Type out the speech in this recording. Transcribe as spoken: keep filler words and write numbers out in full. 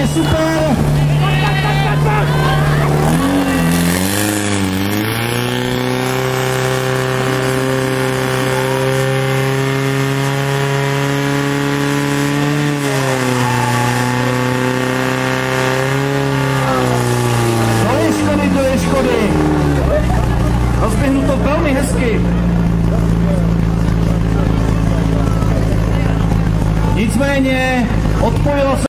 super! Rozběhnu to velmi hezky. Nicméně odpojilo se